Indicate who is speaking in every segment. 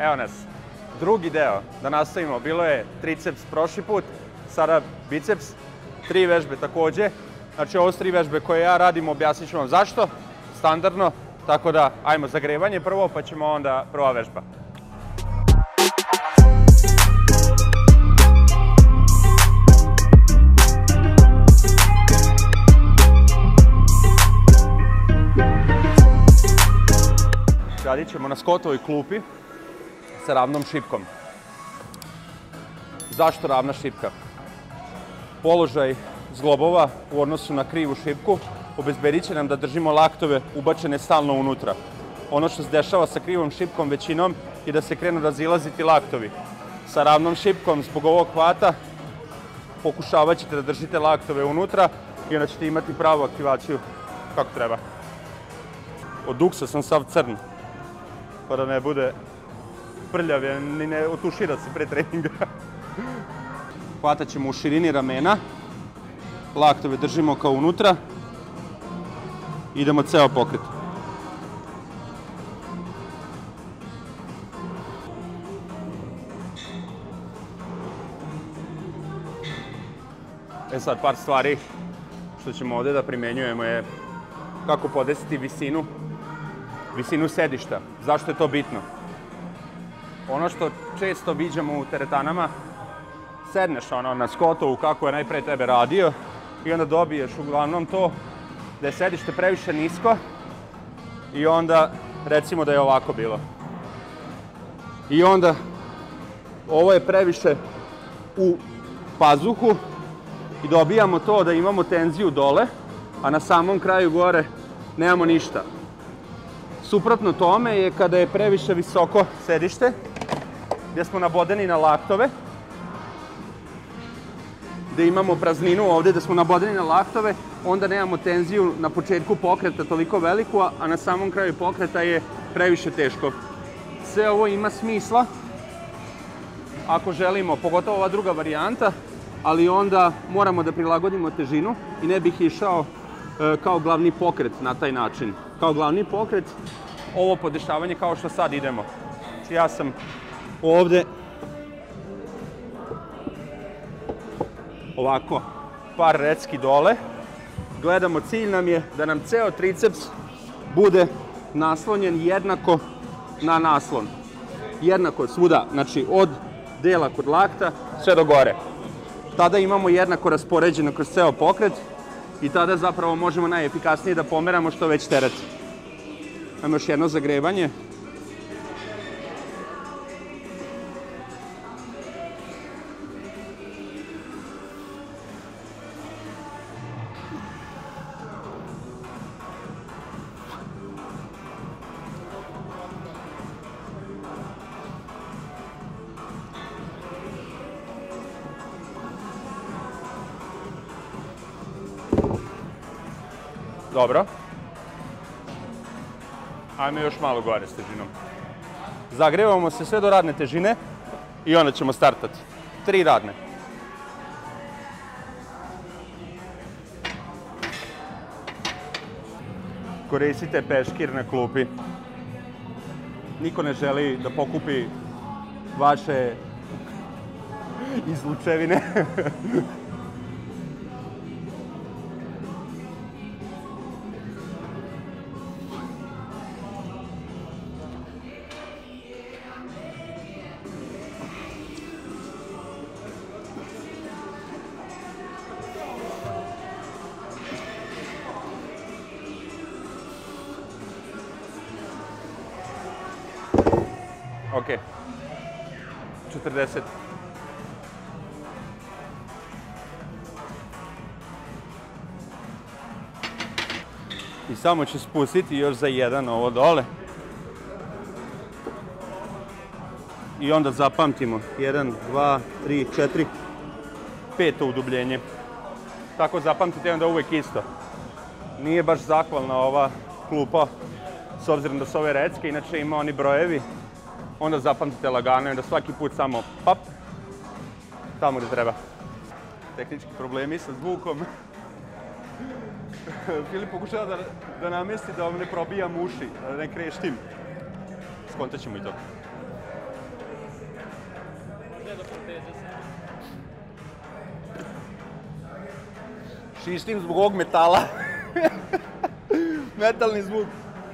Speaker 1: Evo nas, drugi deo, da nastavimo. Bilo je triceps prošli put, sada biceps, 3 vežbe takođe. Znači ovo su 3 vežbe koje ja radim, objasnit ću vam zašto, standardno. Tako da, ajmo zagrevanje prvo, pa ćemo onda prva vežba. Radit ćemo na Scottovoj klupi sa ravnom šipkom. Zašto ravna šipka? Položaj zglobova u odnosu na krivu šipku obezbedit će nam da držimo laktove ubačene stalno unutra. Ono što se dešava sa krivom šipkom većinom je da se krenu razilaziti laktovi. Sa ravnom šipkom, zbog ovog hvata, pokušavat ćete da držite laktove unutra i onda ćete imati pravu aktivaciju kako treba. Od duksa sam sav crn, pa da ne bude prljav, ni ne otušira se pre treninga. Hvatat ćemo u širini ramena, laktove držimo kao unutra, idemo ceo pokret. Sad par stvari što ćemo ovde da primenjujemo je kako podesiti visinu sedišta. Zašto je to bitno? Ono što često viđamo u teretanama, sedneš na Scottovu kako je najpre tebe radio i onda dobiješ uglavnom to da je sedište previše nisko i onda recimo da je ovako bilo. I onda ovo je previše u pazuhu i dobijamo to da imamo tenziju dole, a na samom kraju gore nemamo ništa. Suprotno tome je kada je previše visoko sedište, gdje smo nabodeni na laktove, gde imamo prazninu ovde, da smo nabodeni na laktove, onda nemamo tenziju na početku pokreta toliko veliku, a na samom kraju pokreta je previše teško. Sve ovo ima smisla ako želimo, pogotovo ova druga varijanta, ali onda moramo da prilagodimo težinu i ne bih išao kao glavni pokret na taj način. Kao glavni pokret, ovo podešavanje kao što sad idemo. Znači ja sam ovde ovako, par recki dole. Gledamo, cilj nam je da nam ceo triceps bude naslonjen jednako na naslon. Jednako svuda, znači od dela kod lakta sve do gore. Tada imamo jednako raspoređeno kroz ceo pokret i tada zapravo možemo najefikasnije da pomeramo što već teret. Imamo još jedno zagrevanje. Dobro. Ajmo još malo gore s težinom. Zagrevamo se sve do radne težine i onda ćemo startati. 3 radne. Koristite peškir na klupi. Niko ne želi da pokupi vaše izlučevine. Ok, 40. I samo ću spustiti još za 1 ovo dole. I onda zapamtimo 1, 2, 3, 4, 5 udubljenje. Tako zapamtite onda uvek isto. Nije baš zahvalna ova klupa, s obzirom da su ove recke, inače ima oni brojevi. Onda zapamtite lagano i onda svaki put samo pap, tamo gdje treba. Tehnički problemi sa zvukom. Filip pokušava da namesti da vam ne probijam uši, da ne kreštim. Skontat ćemo i to. Šištim zbog ovog metala. Metalni zvuk.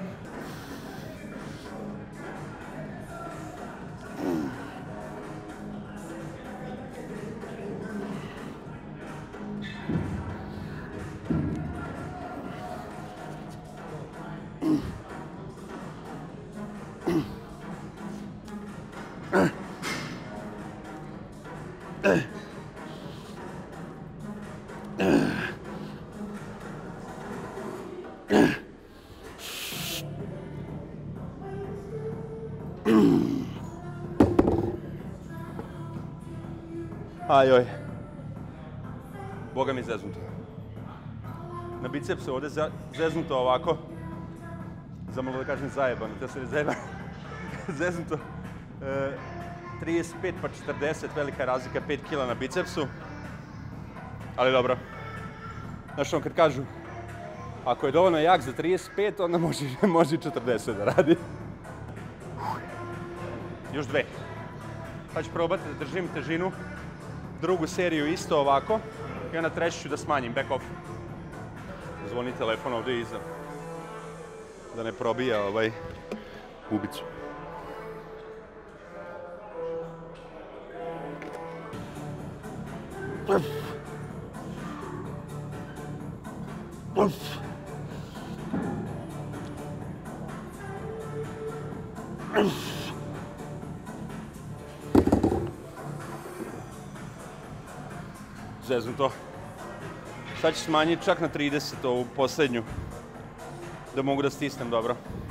Speaker 1: Ajoj. Boga mi zeznuto. Na bicepsu ovdje zeznuto ovako. Zamalo da kažem zajebano, to se ne zajebano. Zeznuto. 35 pa 40, velika razlika, 5 kila na bicepsu. Ali dobro. Znaš ono kad kažu, ako je dovoljno jak za 35, onda može i 40 da radi. Još 2. Pa ću probati da držim težinu. Drugu seriju isto ovako. I onda treću ću da smanjim, back off. Zvoni telefon ovdje iza. Da ne probija bubicu. Zeznuto. Sad ću smanjiti čak na 30 ovu posljednju. Da mogu da stisnem dobro.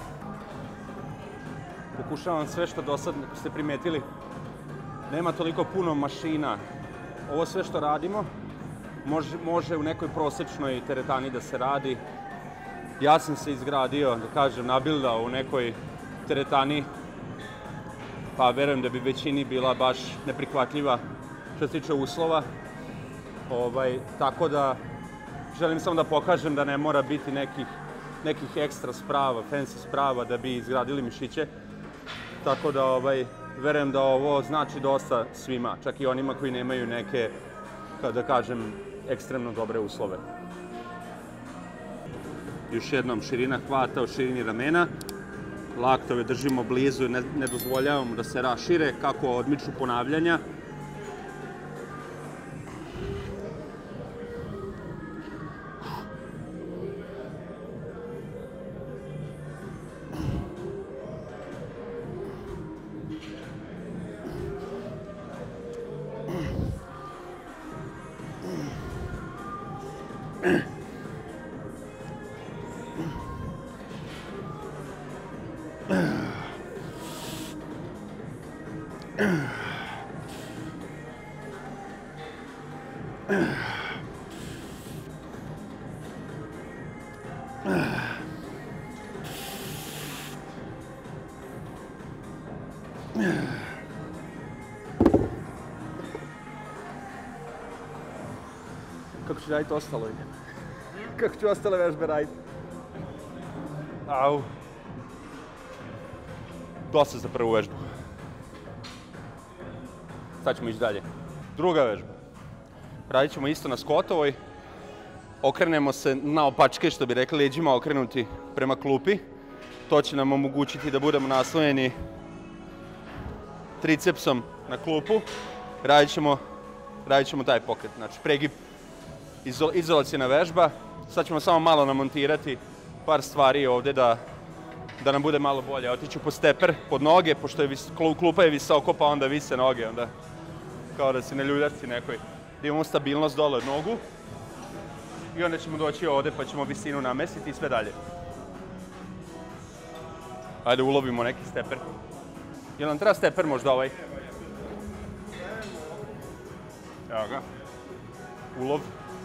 Speaker 1: Pokušavam sve što do sad, ako ste primetili, nema toliko puno mašina. Ovo sve što radimo može u nekoj prosječnoj teretani da se radi. Ja sam se izgradio, da kažem, nabildao u nekoj teretani, pa verujem da bi većini bila baš neprihvatljiva što se tiče uslova. Tako da želim samo da pokažem da ne mora biti nekih ekstra sprava, fancy sprava da bi izgradili mišiće. Tako da verujem da ovo znači dosta svima, čak i onima koji nemaju neke, da kažem, ekstremno dobre uslove. Još jednom, širina hvata u širini ramena. Laktove držimo blizu, ne dozvoljavamo da se rašire kako odmiču ponavljanja. Kako ću raditi ostalo? Kako ću ostale vežbe raditi? Au. Dosta za prvu vežbu. Sad ćemo ići dalje. Druga vežba. Radit ćemo isto na skotovoj. Okrenemo se naopačke, što bi rekli, leđima okrenuti prema klupi. To će nam omogućiti da budemo naslonjeni tricepsom na klupu. Radit ćemo taj pokret, znači pregib, izolacijna vežba. Sad ćemo samo malo namontirati par stvari ovdje da nam bude malo bolje. Otiću po steper, pod noge, pošto je klupa je visoko pa onda vise noge, onda kao da si na ljuljačci nekoj. Da imamo stabilnost dole od nogu. I onda ćemo doći ovdje pa ćemo visinu namestiti i sve dalje. Ajde ulovimo neki steper. Jel nam treba steper možda ovaj? Evo ga. Ulov.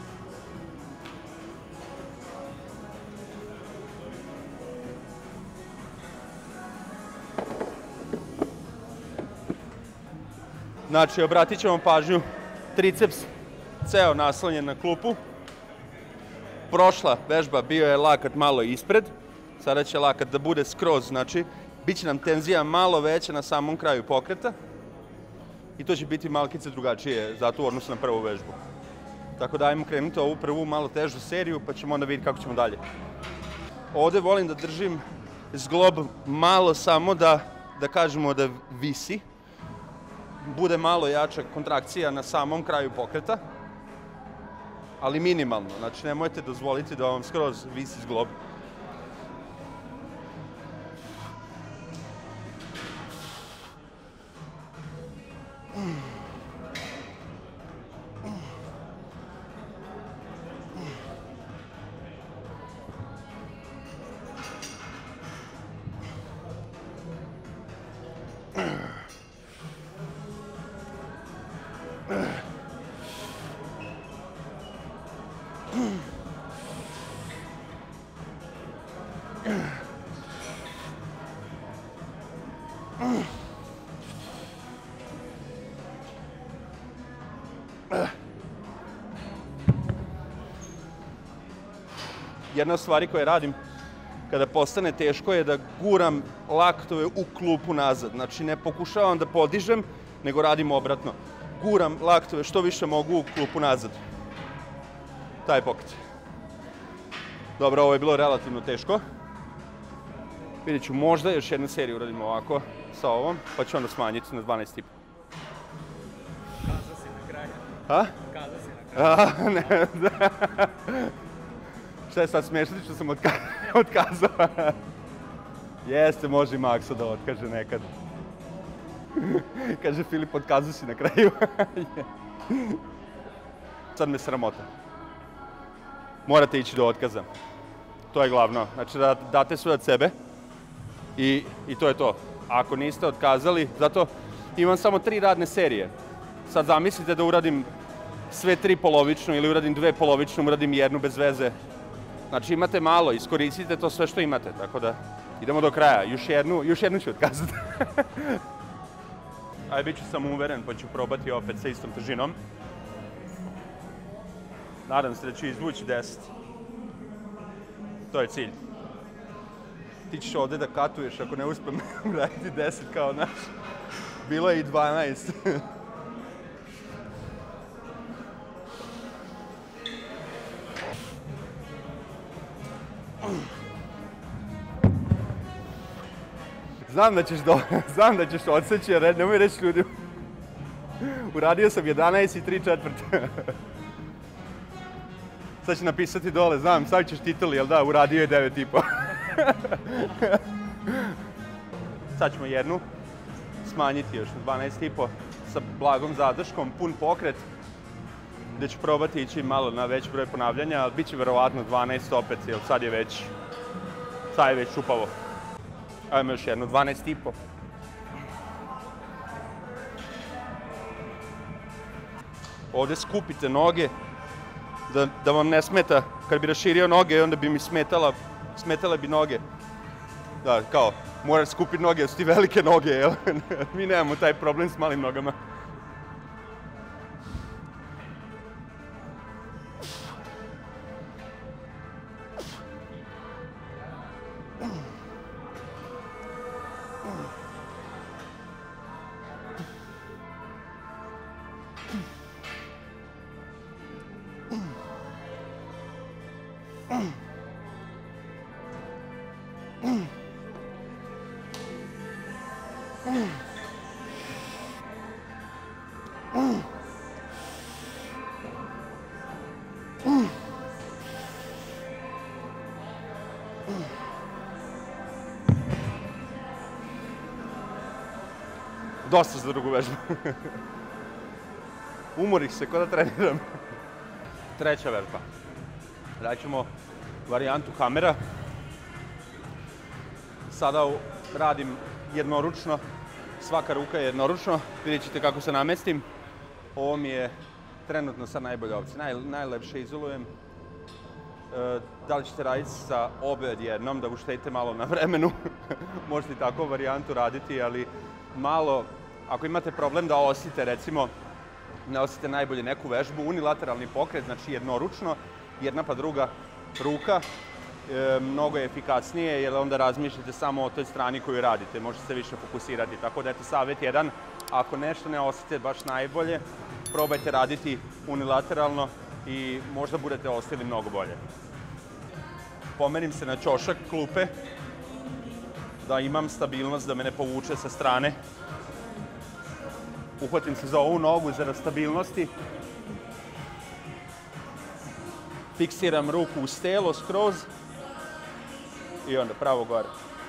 Speaker 1: Znači, obratit ćemo pažnju, triceps ceo naslonjen na klupu. Prošla vežba bio je lakat malo ispred, sada će lakat da bude skroz, znači, bit će nam tenzija malo veća na samom kraju pokreta i to će biti malkice drugačije zato u odnosu na prvu vežbu. Tako da ajmo krenuti ovu prvu malo težu seriju, pa ćemo onda vidjeti kako ćemo dalje. Ovdje volim da držim zglob malo samo da kažemo da visi. Bude malo jača kontrakcija na samom kraju pokreta, ali minimalno. Znači nemojte dozvoliti da vam skroz visi zglob. Jedna od stvari koje radim kada postane teško je da guram laktove u klupu nazad. Znači ne pokušavam da podižem, nego radim obratno. Guram laktove što više mogu u klupu nazad. Taj pokret. Dobro, ovo je bilo relativno teško. Vidjet ću, možda još jednu seriju uradimo ovako, sa ovom, pa ću onda smanjiti na 12,5.
Speaker 2: Kazao si na kraju.
Speaker 1: A?
Speaker 2: Kazao si na kraju.
Speaker 1: Ne, da. Šta je sad smiješati što sam otkazao? Jeste, može i Makso da otkaže nekad. Kaže Filip, otkazao si na kraju. Sad me sramota. Morate ići do otkaza. To je glavno. Znači da date sve od sebe i to je to. Ako niste otkazali, zato imam samo 3 radne serije. Sad zamislite da uradim sve 3 polovično ili uradim 2 polovično, uradim jednu bez veze. Znači imate malo, iskoristite to sve što imate, tako da idemo do kraja. Još jednu ću otkazati. Ajde, bit ću samouveren pa ću probati opet sa istom težinom. Nadam se da ću izvući 10. To je cilj. Ti ćeš ovdje da katuješ ako ne uspem raditi 10 kao naš. Bilo je i 12. Znam da ćeš odseći, jer nemoj reći ljudi. Uradio sam 11 i 3/4. Sad će napisati dole, znam, sad ćeš tituli, jel da, uradio je 9,5. Sad ćemo jednu smanjiti još na 12,5 sa blagom zadrškom, pun pokret, gdje ću probati ići malo na veći broj ponavljanja, ali bit će verovatno 12 opet, jer sad je već čupavo. Ajmo još jednu, 12,5. Ovdje skupite noge, da vam ne smeta. Kad bi raširio noge, onda bi mi smetale bi noge. Da, kao, moraš skupiti noge, jer su ti velike noge, jel? Mi nemamo taj problem s malim nogama. Dosta za drugu vežbu. Umorih se, ko da treniram. Treća vežba. Radit ćemo varijantu hamera. Sada radim jednoručno. Svaka ruka je jednoručno. Vidjet ćete kako se namestim. Ovo mi je trenutno sad najbolja opcija. Najlepše izolujem. Da li ćete raditi sa obe odjednom, da uštedite malo na vremenu. Možete i takvu varijantu raditi, ali malo, ako imate problem da osite, recimo, ne osite najbolje neku vežbu, unilateralni pokret, znači jednoručno, jedna pa druga ruka, mnogo je efikasnije, jer onda razmišljate samo o toj strani koju radite, možete se više fokusirati. Tako da, eto, savjet jedan, ako nešto ne osite baš najbolje, probajte raditi unilateralno, i možda budete ostali mnogo bolje. Pomerim se na ćošak klupe, da imam stabilnost, da me ne povuče sa strane. Uhvatim se za ovu nogu zarad stabilnosti. Fiksiram ruku uz telo skroz i onda pravo gore.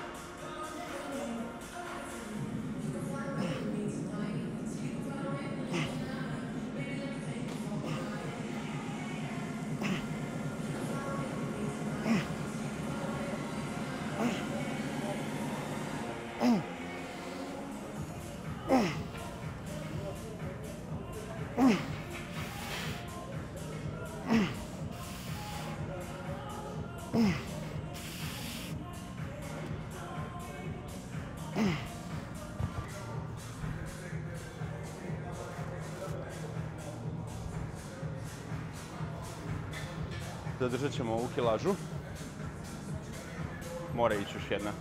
Speaker 1: Zadržat ćemo ovu kilažu. Mora ići još jedna.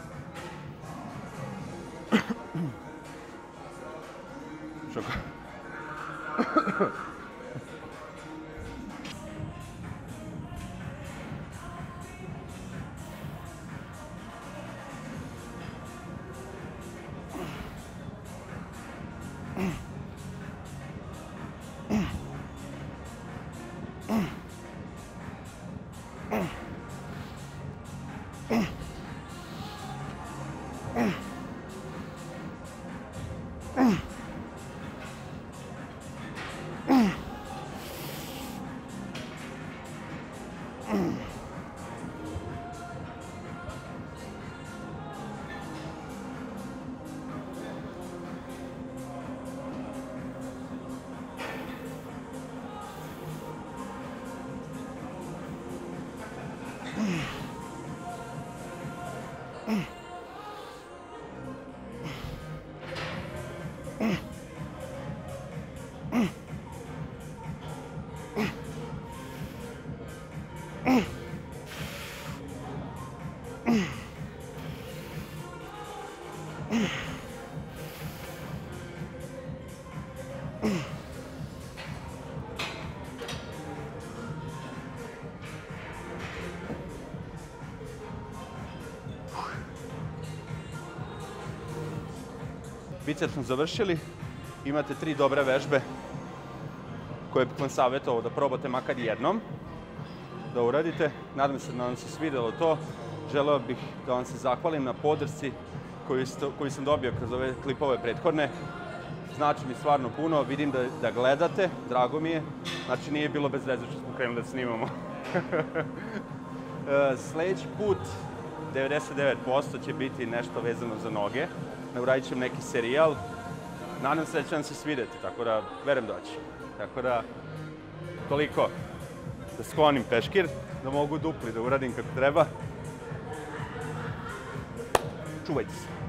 Speaker 1: Šoko. Biceps smo završili. Imate 3 dobre vežbe koje bih vam savjetovao da probate makar jednom da uradite. Nadam se da vam se svidelo to. Želeo bih da vam se zahvalim na podršci koju sam dobio kroz ove klipove prethodne. Znači mi stvarno puno. Vidim da gledate, drago mi je. Znači nije bilo bez veze što smo krenuli da snimamo. Sljedeći put 99% će biti nešto vezano za noge. Uradit ćem neki serijal. Nadam se da će vam se svidjeti, tako da verujem da će. Tako da, toliko. Da sklonim peškir, da mogu dupli da uradim kako treba. Čuvajte se.